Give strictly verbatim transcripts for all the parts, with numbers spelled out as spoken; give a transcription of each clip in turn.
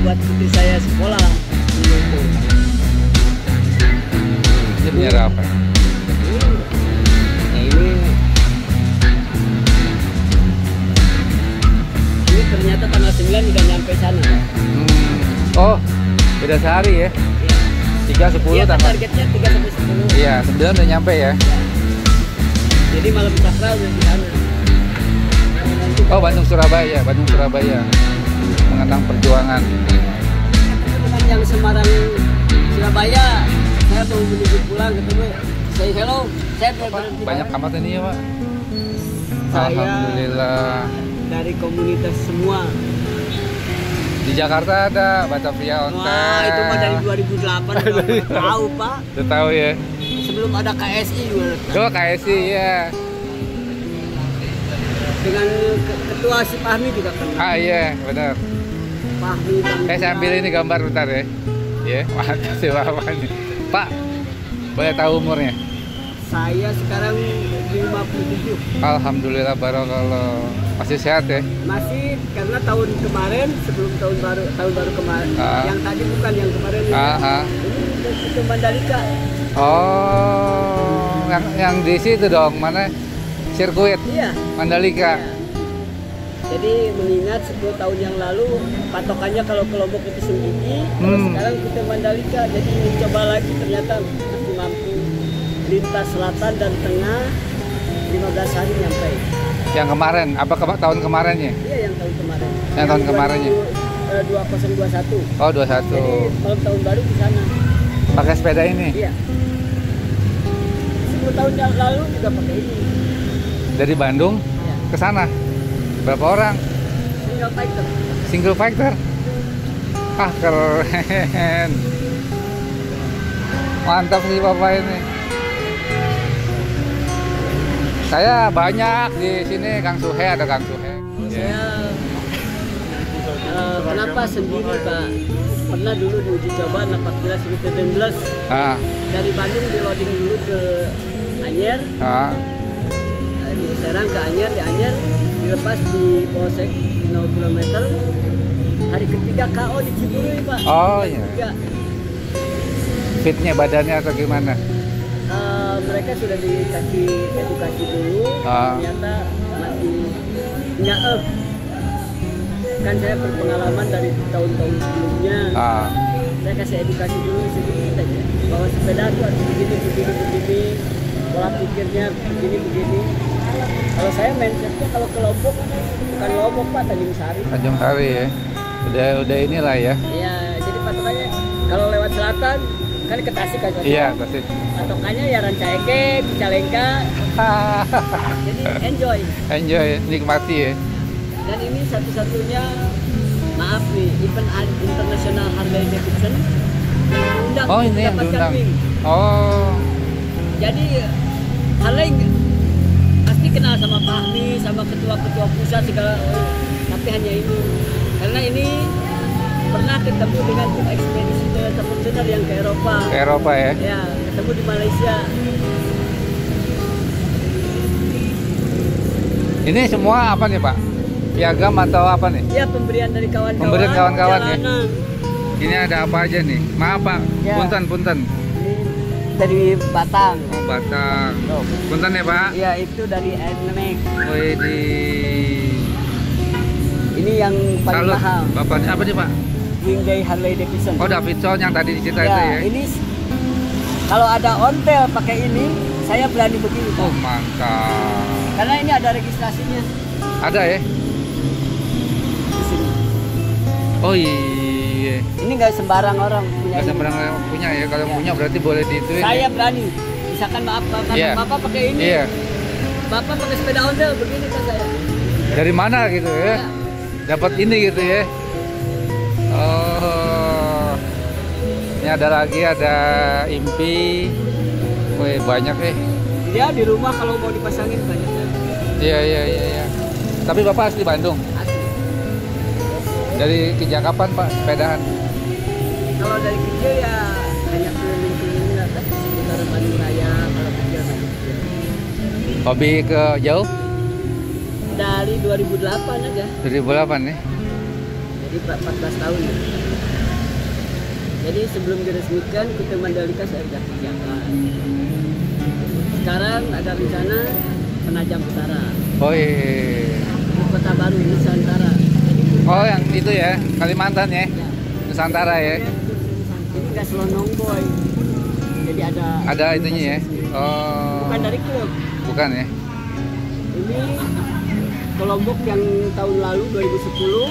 buat putri saya sekolah. Ini bendera apa? Nah ini, ini ternyata tanggal sembilan udah nyampe sana. Hmm. Oh, beda sehari ya? tiga sepuluh Iya, tanggal. targetnya tiga sampai sepuluh. Iya, sembilan udah nyampe ya. Jadi malam sakral udah di sana. Oh, Bandung Surabaya, Bandung Surabaya. Mengenang perjuangan. Dengan yang Semarang Surabaya, saya mau menuju pulang ketemu. Say hello, saya berhenti. Banyak amat ini ya, Pak. Saya Alhamdulillah. dari komunitas semua. Di Jakarta ada Batavia Ontel. Wah, itu mah dari dua ribu delapan udah tahu, Pak. Udah tahu ya. Sebelum ada K S I juga. Oh, K S I ya. Dengan ke- ketua si Fahmi juga kenal. Ah iya, benar. Fahmi Bang Saya saya ambil Bilal. ini gambar bentar ya. Ya, mantap sih Bapak ini. Pak, boleh tahu umurnya? Saya sekarang lima puluh tujuh. Alhamdulillah barokallah. Masih sehat ya? Masih karena tahun kemarin sebelum tahun baru tahun baru kemarin. Ah. Yang tadi bukan yang kemarin. ini. Ah, ah. Ini itu Mandalika. Oh, yang yang di situ dong, mana? Sirkuit Iya. Mandalika. Iya. Jadi mengingat sepuluh tahun yang lalu patokannya kalau ke Lombok itu Senggigi, kalau Hmm. sekarang kita Mandalika. Jadi coba lagi ternyata masih mampu lintas selatan dan tengah lima belas hari nyampe. Yang kemarin, apa ke tahun kemarinnya? Iya yang tahun kemarin. Yang tahun kemarinnya? dua nol dua satu. Oh, dua puluh satu. Jadi malam tahun baru di sana. Pakai sepeda ini? Iya. sepuluh tahun yang lalu juga pakai ini. Dari Bandung Iya. ke sana. Berapa orang? Single fighter. Single fighter. Ah, keren. Mantap sih Bapak ini. Saya banyak di sini, Kang Suhe, ada Kang Suhe. Saya eh, kenapa sendiri Pak? Pernah dulu diuji coba empat belas sembilan belas Ah, dari Bandung di loading dulu ke Anyer, ah. eh, di Serang ke Anyer, di Anyer dilepas di Polsek nol kilometer. Hari ketiga K O di Ciburui Pak. Oh, Hari iya. ketiga. Fitnya badannya atau gimana? Eh, mereka sudah dikasih edukasi dulu, Ah. ternyata masih nggak up. Kan saya berpengalaman dari tahun-tahun sebelumnya. Ah, Saya kasih edukasi dulu sedikit aja bahwa sepeda itu harus begini, begini, begini, pola pikirnya begini, begini. Kalau saya mindsetnya kalau ke Lombok, bukan Lombok Pak, Tanjung Sari. Tanjung Sari ya. Udah udah inilah ya. Ya, jadi patokannya kalau lewat selatan kan ke Tasik aja. Iya, pasti. Patokannya ya Rancaikek, Cicalengka. Jadi enjoy. Enjoy, nikmati ya. Dan ini satu-satunya, maaf nih, event internasional Harley Davidson yang diundang Oh, untuk ini yang mendapatkan diundang. wing. Oh, Jadi Harley nggak- pasti kenal sama Fahmi, sama ketua-ketua pusat segala, tapi hanya ini karena ini pernah ketemu dengan tim ekspedisi Toyota Fortuner yang ke Eropa. ke Eropa ya. Ya, ketemu di Malaysia. Ini semua apa nih Pak? Piagam atau apa nih? Ya, pemberian dari kawan-kawan. Pemberian kawan-kawan ya? perjalanan. Ini ada apa aja nih? Maaf Pak, Ya. punten punten. Ini dari Batang. Oh, Batang. Punten ya Pak. Ya, itu dari Nmek. Wih di Ini yang paling salut. mahal. Bapaknya apa nih Pak? Wingday Harley Davidson. Oh, Davidson yang tadi dicerita ya, itu ya. ini s- kalau ada ontel pakai ini, saya berani begini Pak. Oh, mantap. Karena ini ada registrasinya Ada ya? di sini. Oh iya. Ini nggak sembarang orang punya. Nggak ini. sembarang punya ya. Kalau Ya. punya berarti boleh diituin. Saya ya? berani. Misalkan maaf Bapak, Iya. Bapak pakai ini. Iya. Bapak pakai sepeda ontel begini kan saya. Dari mana gitu ya? Ya. Dapat ini gitu ya. Oh. Ini ada lagi, ada impi. Wih, banyak eh. Dia di rumah kalau mau dipasangin banyak. Iya, iya, iya, iya. Tapi Bapak asli Bandung. Asli. Dari sejak kapan Pak sepedahan? Kalau dari kecil ya hanya keliling-keliling atas sekitar Bandung Raya kalau kecil. Hobi ke jauh? Dari dua ribu delapan aja. dua ribu delapan nih. Jadi empat belas tahun. Jadi sebelum diresmikan kita Mandalika saya sudah kerjakan. Sekarang ada rencana Penajam Utara. Oh iya. Kota Baru Nusantara. Jadi, Oh yang itu ya, Kalimantan ya, ya. Nusantara ya. Ini nggak selonong boy. Jadi ada. Ada itunya ya. Oh. Bukan dari klub. Bukan ya. Ini kelompok yang tahun lalu dua ribu sepuluh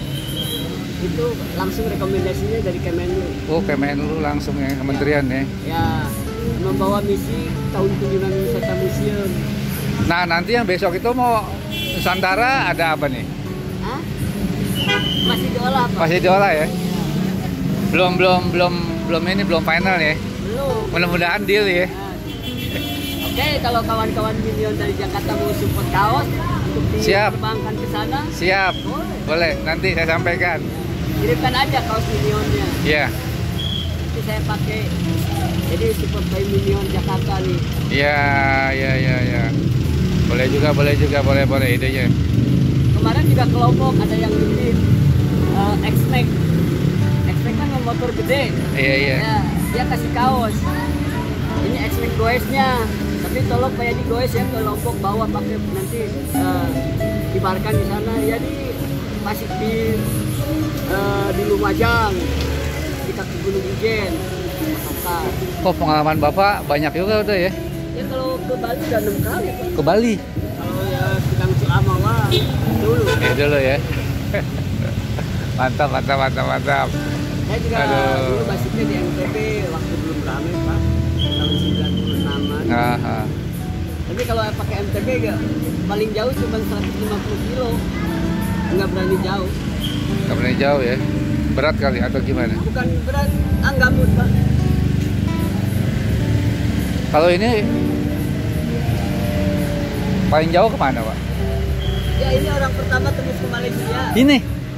itu langsung rekomendasinya dari Kemenlu. Oh Kemenlu langsung ya, kementerian ya. Ya, membawa misi tahun kunjungan wisata museum. Nah nanti yang besok itu mau Nusantara ada apa nih? Hah? Masih diolah Pak? Masih diolah ya? Belum belum belum belum ini belum final ya? Belum. Mudah-mudahan deal ya. Nah, Oke, kalau kawan-kawan Minion dari Jakarta mau support kaos untuk Siap. diterbangkan ke sana, Siap, boleh. boleh. Nanti saya sampaikan. Kirimkan aja kaos Minionnya. Iya, Nanti saya pakai. Jadi support by Minion Jakarta nih. iya, iya, iya, iya. Boleh juga, boleh juga, boleh, boleh idenya. Kemarin juga kelompok ada yang bikin uh, X-Max. X-Max kan motor gede. Iya, iya. Ya, dia kasih kaos. Ini X-Max goesnya. Tapi tolong kayak di goes ya kelompok bawa pakai nanti uh, dibarkan di sana. Ya di masih di uh, di Lumajang, di kaki Gunung Ijen, Makassar. Oh pengalaman Bapak banyak juga udah ya? Ya kalau ke Bali udah enam kali Pak. Ke Bali? Kalau ya sedang selama wah dulu. Ya dulu ya. Mantap, mantap, mantap, mantap. Saya juga Aduh. dulu basicnya di M T B waktu belum rame Pak, tahun sembilan puluh enaman. Aha. Tapi kalau pakai M T B ya, paling jauh cuma seratus lima puluh kilo, nggak berani jauh. Nggak pernah jauh ya? Berat kali atau gimana? Bukan berat, anggamut Pak. Kalau ini paling jauh kemana Pak? Ya ini orang pertama tembus ke Malaysia. Ini?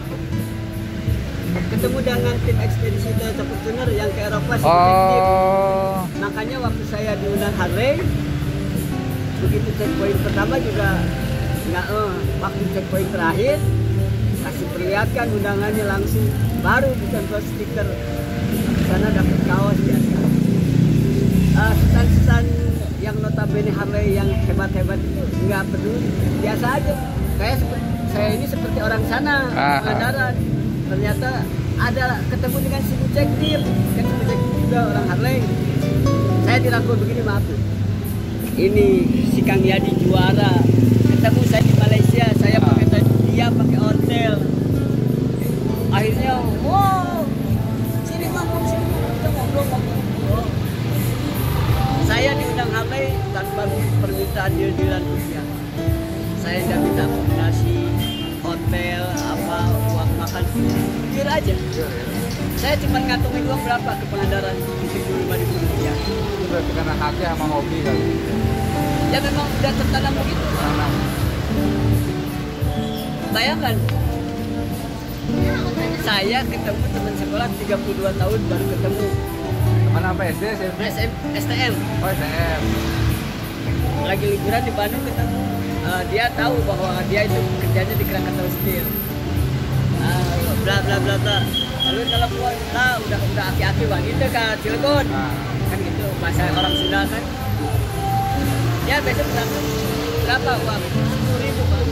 Ketemu dengan tim ekspedisi Toyota Fortuner yang ke Eropa subjektif. Oh. Makanya waktu saya diundang Harley, begitu checkpoint pertama juga nggak eh, waktu checkpoint terakhir kasih perlihatkan undangannya langsung, baru ditempel stiker di sana dapat kaos biasa. Uh, Susan-susan yang notabene Harley yang hebat-hebat itu nggak peduli, biasa aja. Kayak seperti saya ini seperti orang sana Aha. pengandaran. Ternyata ada ketemu dengan si Bucektir, kan si Bucektir juga orang Harley. Saya dirangkul begini, maaf tuh. Ini si Kang Yadi juara. Ketemu saya di Malaysia, saya pakai tadi, dia pakai hotel. Akhirnya, wow, sini ngomong sini, kita ngobrol-ngobrol. Saya diundang Harley tanpa permintaan deal-dealan rupiah. Saya nggak minta akomodasi, hotel, apa, uang makan, jujur aja. Saya cuma ngantongin uang berapa ke Pangandaran, tujuh puluh lima ribu rupiah. Itu berarti karena hati sama hobi kali. Ya memang udah tertanam begitu. Karena Bayangkan, saya ketemu teman sekolah tiga puluh dua tahun baru ketemu. mana apa S D, S M P? S M, S T M. Oh S D M. Lagi liburan di Bandung ketemu. Uh, dia tahu bahwa dia itu kerjanya di Krakatau Steel. Uh, bla bla bla bla. Lalu kalau pulang, nah, udah udah aki-aki bang itu ke Cilegon. Nah. Kan gitu bahasa orang Sunda kan. Ya besok berapa? Berapa uang? Sepuluh ribu bang.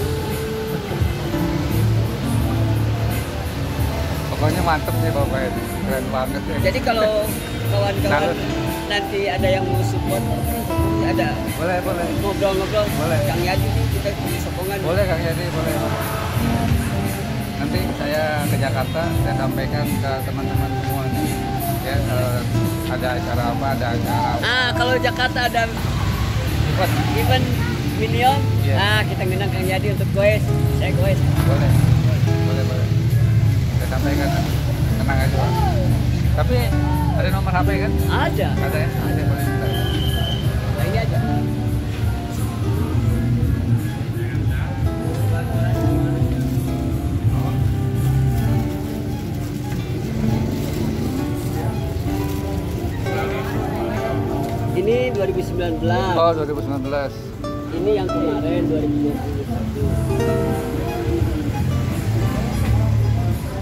Pokoknya mantep nih Bapak ini, keren banget ya. Jadi kalau kawan-kawan Salut. nanti ada yang mau support, ada Boleh, boleh. ngobrol-ngobrol. Boleh. Kang Yadi nih, kita punya sokongan. Boleh Kang Yadi, boleh. Nanti saya ke Jakarta, saya sampaikan ke teman-teman semua nih. Ya, eh, ada acara apa, ada acara apa. Ah, kalau Jakarta ada Ikut. event Minion, Iya. ah kita ngundang Kang Yadi untuk goes. Saya goes. Boleh, boleh, boleh. Saya sampaikan, tenang aja Pak. Tapi ada nomor H P kan? Ada. Ada ya? Ada, boleh minta. Nah, ini aja. Ini dua ribu sembilan belas. Oh, dua ribu sembilan belas. Ini yang kemarin dua ribu dua puluh satu.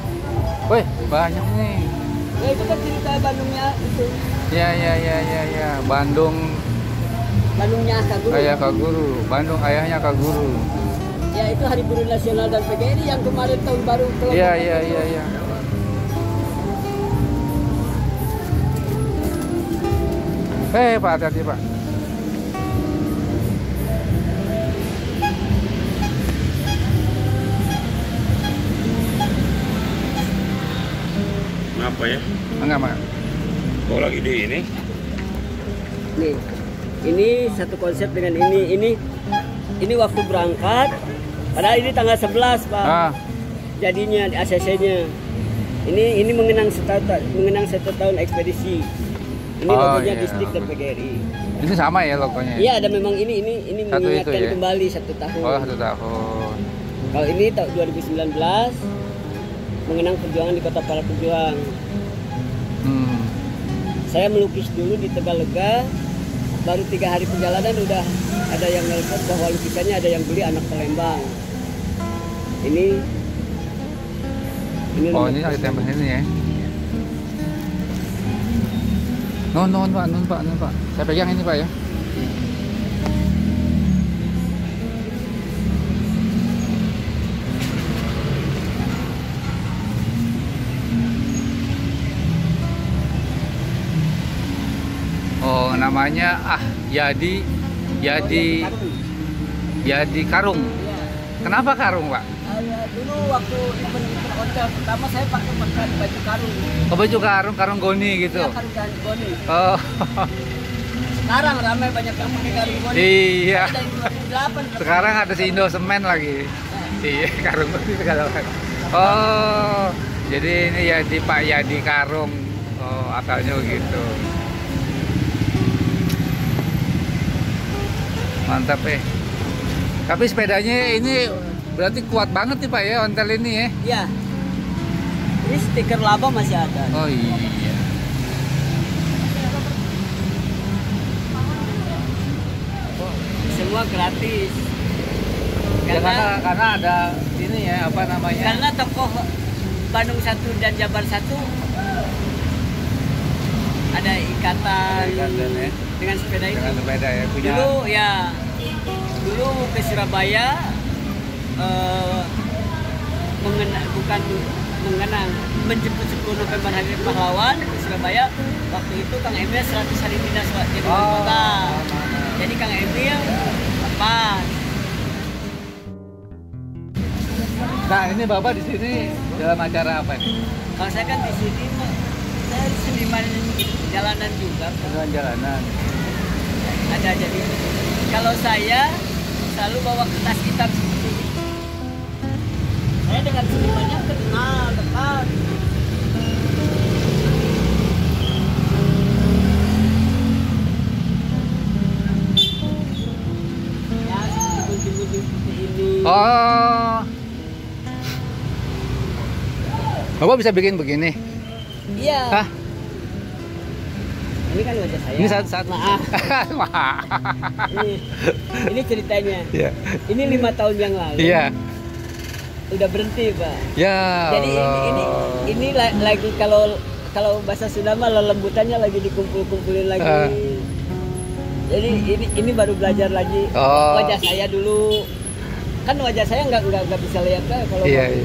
Wih, banyak nih. Ya itu kan cerita Bandungnya itu. Ya, ya, ya, ya, ya. Bandung Bandungnya Kak Guru. ayah Kak Guru. Bandung ayahnya Kak Guru. Ya itu Hari Buruh Nasional dan P G R I yang kemarin tahun baru. Iya, iya, iya, iya. Eh, Pak, hati-hati, Pak. Kenapa ya? Enggak, Pak. Kok lagi di ini? Nih, ini satu konsep dengan ini. Ini ini waktu berangkat. Padahal ini tanggal sebelas, Pak. Ah, Jadinya A C C-nya. Ini ini mengenang setahun mengenang satu tahun ekspedisi. Ini Oh, logonya iya, distrik dan bagus. P G R I. ini sama ya logonya? Iya, ada memang ini ini ini Satu itu mengingatkan ya? kembali satu tahun. Oh, satu tahun. Kalau ini tahun dua ribu sembilan belas mengenang perjuangan di Kota Para Pejuang. Hmm. Saya melukis dulu di Tegalega, baru tiga hari perjalanan udah ada yang nelpon bahwa lukisannya ada yang beli anak Palembang. Ini ini Oh, nomor ini ada telepon. tempel ini ya. Non, non, Pak, non, Pak, non, Pak. Saya pegang ini, Pak ya. Oh, namanya ah Yadi Yadi Karung. Yadi Karung. Iya. Kenapa Karung, Pak? Ah, dulu waktu event event hotel pertama saya pakai pakai baju karung. Oh, baju karung, karung goni gitu. Iya, karung dan goni. Oh, Sekarang ramai banyak yang pakai karung goni. iya. Dari dua ribu delapan. Sekarang ada si Indo Semen lagi. Iya, karung goni segala macam. Oh, jadi ini Yadi Pak Yadi Karung. Oh, asalnya begitu. Mantap eh. Tapi sepedanya ini berarti kuat banget nih Pak ya, ontel ini ya. Iya. Ini stiker laba masih ada. Oh iya. Semua gratis. Ya, Karena karena karena ada ini ya apa namanya? karena tokoh Bandung satu dan Jabar satu ada ikatan Ikatan, ya. dengan sepeda itu. Dengan sepeda ya punya. Dulu ya, dulu ke Surabaya eh, mengenang bukan mengenang menjemput sepuluh November Hari Pahlawan ke Surabaya. Waktu itu Kang Emil seratus hari dinas jadi wali Oh, kota. oh, oh. Jadi Kang Emil apa? Nah ini Bapak di sini dalam acara apa nih? Kalau saya kan di sini mah, saya seniman jalanan juga, Pak. Jalan jalanan. Ada jadi kalau saya selalu bawa kertas hitam seperti ini. Saya dengan senimannya kenal dekat. Ya seperti gunting-gunting seperti ini. Oh. Bapak bisa bikin begini? Iya. Hah? Ini kan wajah saya. Ini saat saat Maaf. Maaf. Ini, ini ceritanya. Iya. Ini lima tahun yang lalu. Iya. Udah berhenti, Pak. Ya. Jadi ini ini Allah. ini la- lagi kalau kalau bahasa Sunda mah lelembutannya lagi dikumpul-kumpulin lagi. Ah. Jadi ini ini baru belajar lagi Oh. wajah saya dulu. Kan wajah saya nggak nggak nggak bisa lihat kan kalau Iya, mau- iya.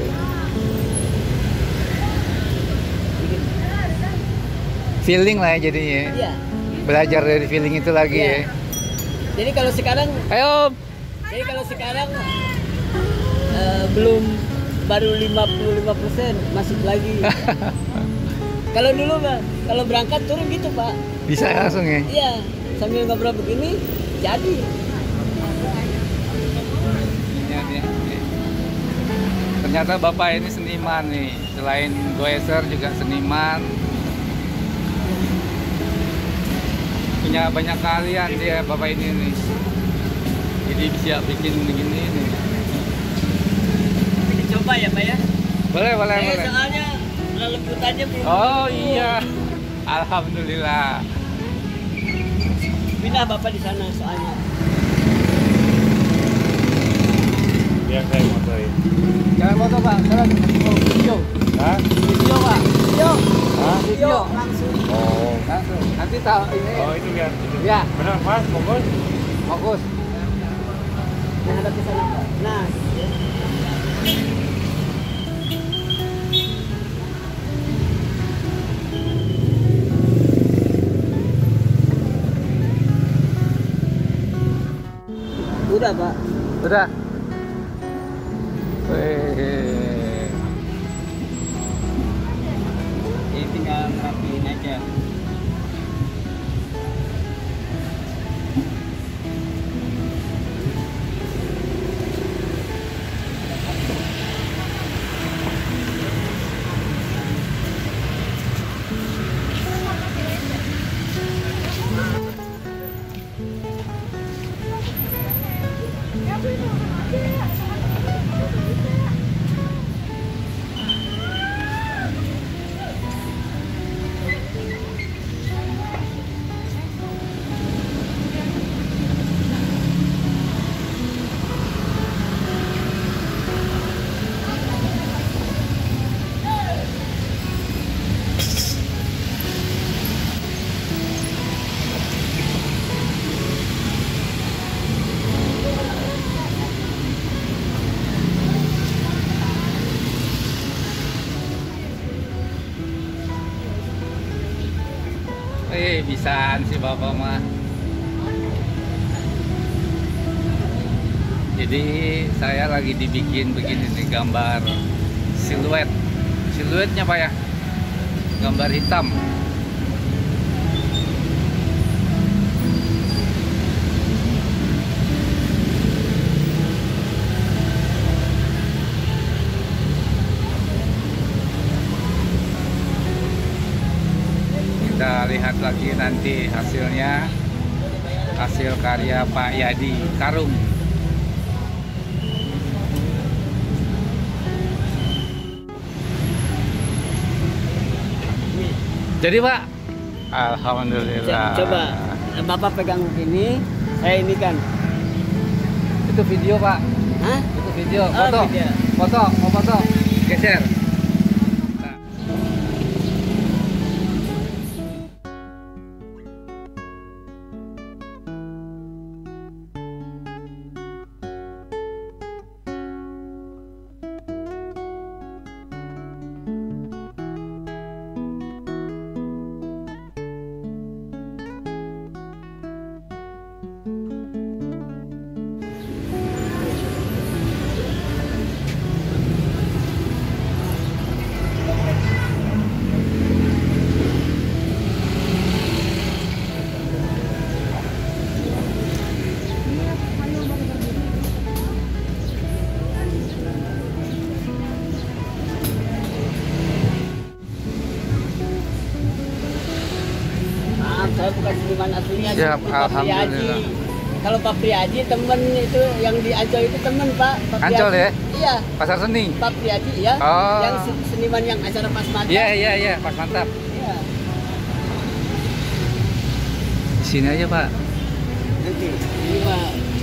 Feeling lah ya jadinya. Iya. Belajar dari feeling itu lagi Iya. ya. Jadi kalau sekarang Ayo Om. jadi kalau sekarang eh, belum baru lima puluh lima persen masuk lagi. Kalau dulu Pak, kalau berangkat turun gitu Pak. Bisa langsung ya. Iya, sambil ngobrol begini jadi. Iya, iya, iya. Ternyata Bapak ini seniman nih. Selain goeser juga seniman. Punya banyak keahlian dia Bapak ini nih. Jadi bisa bikin begini nih. Ini coba ya Pak ya. Boleh, boleh, Saya boleh. soalnya lelembutannya belum. Oh iya. Alhamdulillah. Pindah Bapak di sana soalnya. Biar saya motorin. Jangan foto Pak, saya lagi mau video. Hah? Video video langsung. Oh. Langsung. Nanti tahu ini. Oh itu lihat. Itu. Ya, Benar Mas, fokus. fokus. Yang ada di sana. Nah, udah Pak. Udah. Wih. Ini tinggal rapiin aja. Eh, bisaan si Bapak mah. Jadi saya lagi dibikin begini nih gambar siluet. Siluetnya Pak ya. Gambar hitam. Kita lihat lagi nanti hasilnya, hasil karya Pak Yadi Karung. Jadi Pak, alhamdulillah. Coba Bapak pegang ini, saya ini kan. Itu video Pak, Hah? itu video, Oh, foto, video. foto, mau foto, geser. Nah. Maaf, saya bukan seniman aslinya. Siap, seperti Pak alhamdulillah. Priaji. Kalau Pak Priaji temen itu yang di Ancol itu temen Pak. Pak Ancol Priaji. ya? Iya. Pasar seni. Pak Priaji ya. Oh. Yang se- seniman yang acara pas mata. Iya iya iya, Pas mantap. Iya. Di sini aja Pak. Nanti ini Pak.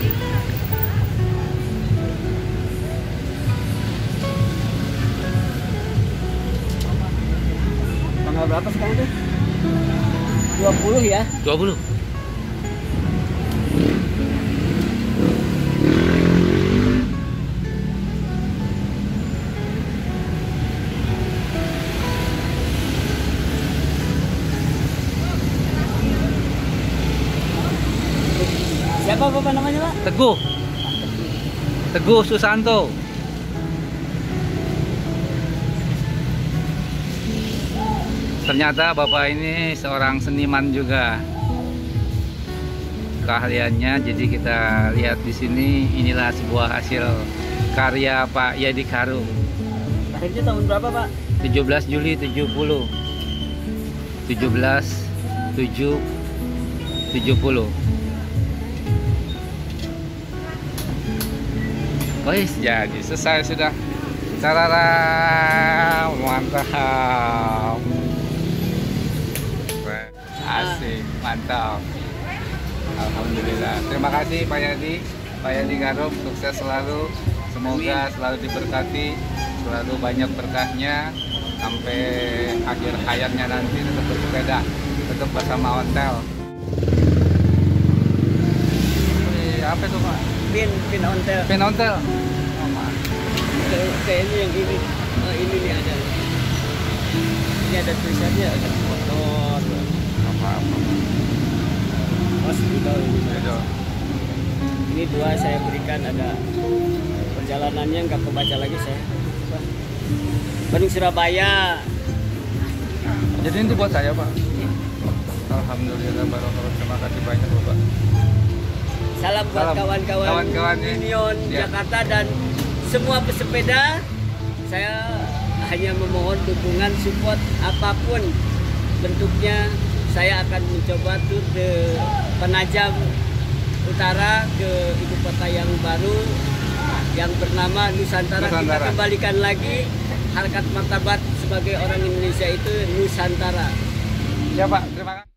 Tanggal berapa sekarang tuh? dua puluh ya. dua puluh. Siapa Bapak namanya Pak? Teguh. Teguh Susanto. Ternyata Bapak ini seorang seniman juga. Keahliannya, jadi kita lihat di sini, inilah sebuah hasil karya Pak Yadi Karung. Lahirnya tahun berapa Pak? tujuh belas Juli tujuh puluh. tujuh belas tujuh tujuh puluh. Wih, jadi selesai sudah. Tarara, mantap. Asik, mantap. Alhamdulillah. Terima kasih Pak Yadi, Pak Yadi Karung, sukses selalu. Semoga selalu diberkati, selalu banyak berkahnya. sampai akhir hayatnya nanti tetap bersepeda, tetap bersama ontel. Ini apa itu Pak? Pin, pin ontel. Pin ontel. Oh, Pak. Kayak kayak ini yang ini. Oh, ini nih ada. Ini ada tulisannya, ada motor. Apa-apa. Mas juga ini. Bedo. Ini dua saya berikan, ada perjalanannya nggak kebaca lagi saya. Bandung Surabaya. Jadi itu buat saya Pak. Alhamdulillah barokallah, terima kasih banyak Bapak. Salam buat Salam. kawan-kawan Kawan-kawan ya. Union Ya. Jakarta dan semua pesepeda. Saya hanya memohon dukungan, support apapun bentuknya. Saya akan mencoba tur ke Penajam Utara, ke ibu kota yang baru yang bernama Nusantara. Nusantara. Kita kembalikan lagi harkat martabat sebagai orang Indonesia itu Nusantara. Ya Pak, terima kasih.